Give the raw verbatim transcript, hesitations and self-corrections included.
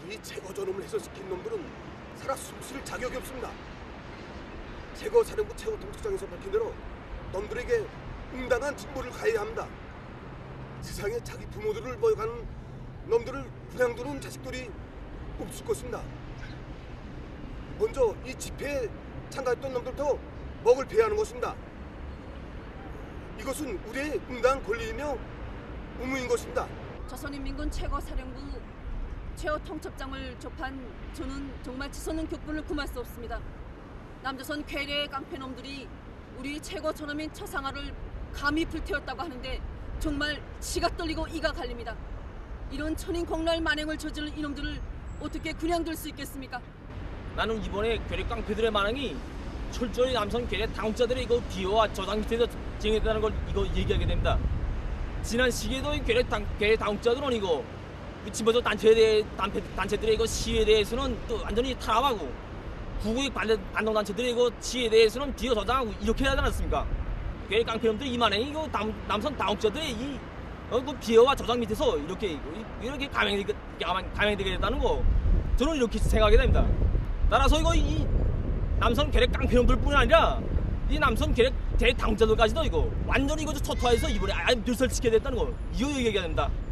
이 제거 전음을 해소시킨 놈들은 살아 숨쉴 자격이 없습니다. 제거 사령부 최고 통수장에서 밝힌 대로 놈들에게 응당한 징벌을 가해야 합니다. 세상에 자기 부모들을 모욕하는 놈들을 그냥 두는 자식들이 없을 것입니다. 먼저 이 집회에 참가했던 놈들도 먹을 배하는 것입니다. 이것은 우리의 응당한 권리이며 의무인 것입니다. 조선인민군 최고사령부 최고통첩장을 접한 저는 정말 치솟는 격분을 금할 수 없습니다. 남조선 괴뢰의 깡패놈들이 우리 최고 전함인 처상화를 감히 불태웠다고 하는데 정말 치가 떨리고 이가 갈립니다. 이런 천인공날 만행을 저지른 이놈들을 어떻게 그냥 둘 수 있겠습니까? 나는 이번에 괴뢰 깡패들의 만행이 철저히 남선 괴뢰 당국자들의 이거 비호와 저당 밑에서 진행했다는 걸 이거 얘기하게 됩니다. 지난 시기에도 괴뢰 당 괴뢰 당국자들은 이거 친보적 단체에 대해 단체, 단체들의 이거 시위에 대해서는 또 완전히 탄압하고 구구의 반대 반동 단체들의 이거 시위에 대해서는 비호 저장하고 이렇게 하지 않았습니까? 괴뢰 깡패놈들 이 만행이 이거 남, 남선 당국자들의 이 어, 그 비호와 저장 밑에서 이렇게 이렇게 감행되게 감행되게 됐다는 거 저는 이렇게 생각하게 됩니다. 따라서 이거 이 남선 괴뢰 깡패놈들뿐이 아니라 이 남선 괴뢰 대당자들까지도 이거 완전히 이거 초토화해서 이번에 아예 멸살시켜야 됐다는 거 이거 얘기해야 된다.